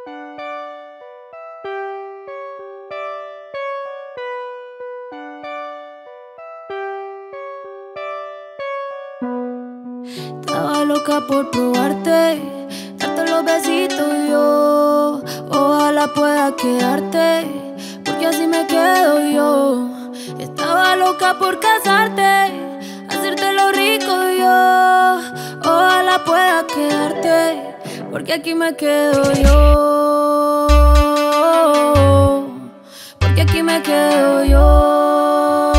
Estaba loca por probarte, darte los besitos yo. Ojalá pueda quedarte, porque así me quedo yo. Estaba loca por casarte, hacerte lo rico yo. Ojalá pueda quedarte, porque aquí me quedo yo. Porque aquí me quedo yo.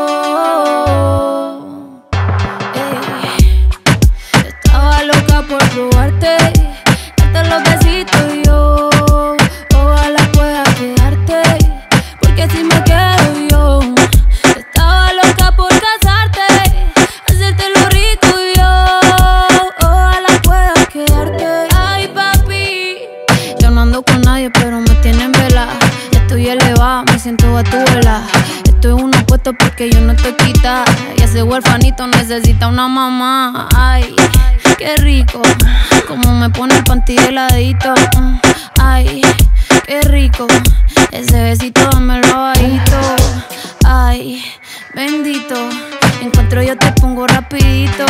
Por probarte, darte los besitos yo. Ojalá pueda quedarte, porque así me quedo yo. Estaba loca por casarte, hacerte lo rico yo. Ojalá pueda quedarte. Ay papi, yo no ando con nadie pero me tienen vela. Estoy elevada, me siento a tu vela. Estoy uno puesto porque yo no estoy quita. Y ese huerfanito necesita una mamá. Ay, qué rico, como me pone el panty heladito. Ay, qué rico, ese besito dámelo bajito. Ay, bendito, encuentro yo te pongo rapidito.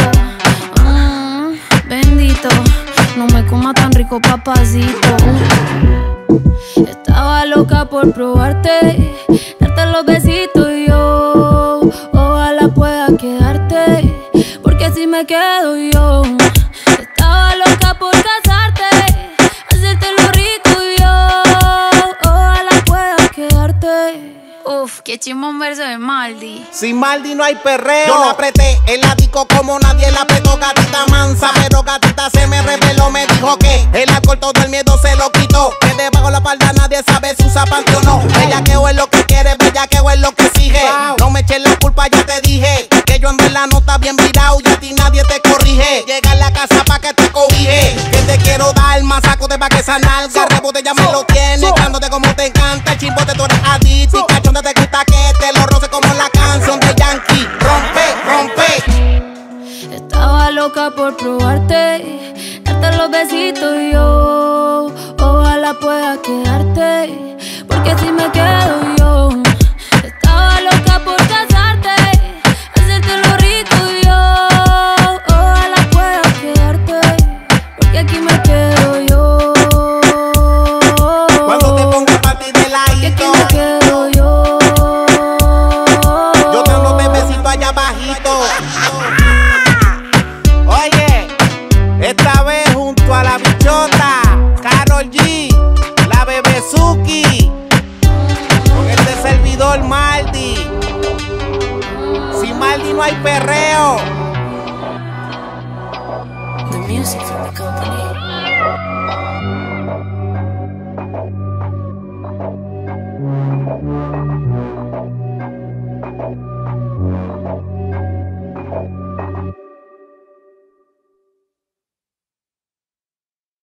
Bendito, no me coma tan rico papacito. Estaba loca por probarte, darte los besitos yo. Ojalá pueda quedarte, porque así me quedo yo. Estaba loca por casarte, hacerte lo rico yo. Ojalá pueda quedarte. Uf, qué chimba un verso de Maldi. Sin Maldi no hay perreo. Yo la apreté en la disco como nadie la apretó, gatita mansa. Pero gatita se me reveló, me dijo que el alcohol todo el miedo se lo quitó. Que debajo la falda nadie sabe si usa panty o no. Bellaqueo es lo que quiere, bellaqueo es lo que exige. No me eches la culpa, ya te dije que yo en verdad no está bien virado y a ti nadie te corrige. Llega a la casa pa' que te cobije, que te quiero dar más saco de pa' que esa nalga. Rebote ya me lo tienes, dándote como te encanta. El chimbote tú eres adicto y cachón te gusta que te lo roce como la canción de Yankee. Rompe, rompe. Estaba loca por probarte, darte los besitos yo. Ojalá pueda quedarte, porque así me quedo yo. Estaba loca por casarte, hacerte lo rico yo. Ojalá pueda quedarte, porque aquí me quedo yo. Cuando te pongo pa' ti de ladito, aquí me quedo yo. Yo te ando de besito allá bajito. Oye, esta vez junto a la bichota, Karol G, la Bebezuki, con este servidor Maldi. Sin Maldi no hay perreo. The music from the company.